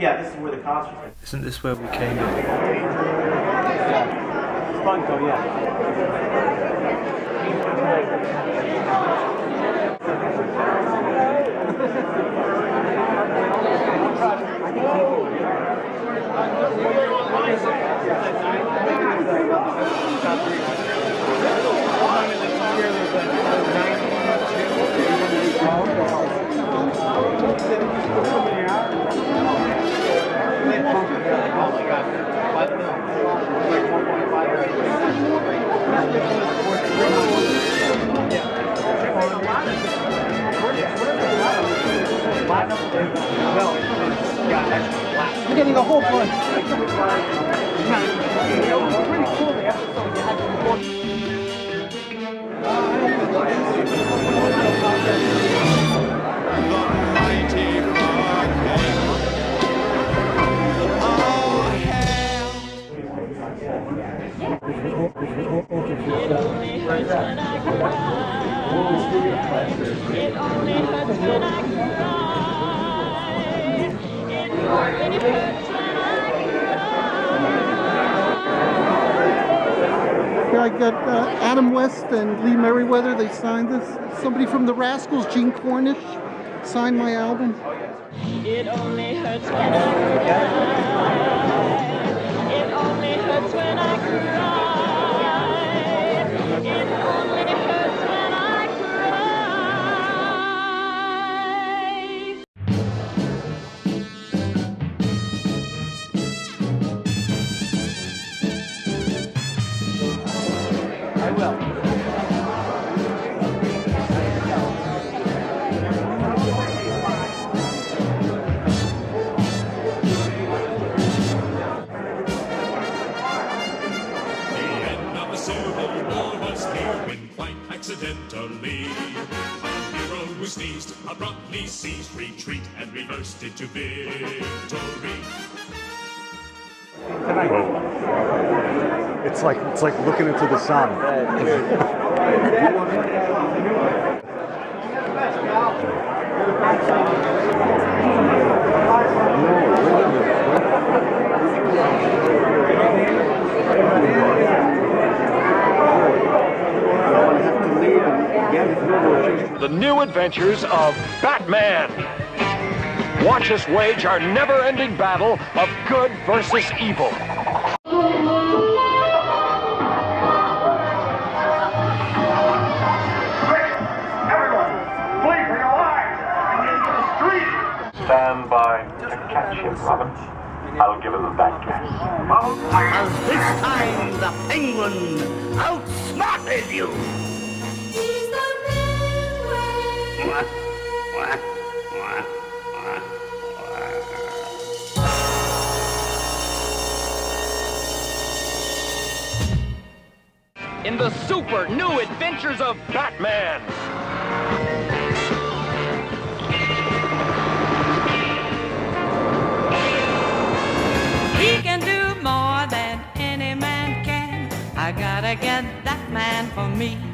Yeah, this is where the concert's been. Isn't this where we came in? Yeah. It's fun though, yeah. We're getting a whole bunch. Pretty cool the episode you had before. It only hurts when I cry. Here I got Adam West and Lee Meriwether. They signed this. Somebody from the Rascals, Gene Cornish, signed my album. It only hurts when I cry. It only hurts when I cry. It only hurts when I accidentally. A hero who sneezed, abruptly ceased retreat and reversed into victory. Whoa. It's like looking into the sun. The new adventures of Batman. Watch us wage our never-ending battle of good versus evil. Everyone, flee for your lives! Stand by to catch him, Robin. I'll give him that gas. This time the Penguin outsmarted you! He's the Midway. In the super new adventures of Batman. He can do more than any man can. I gotta get that man for me.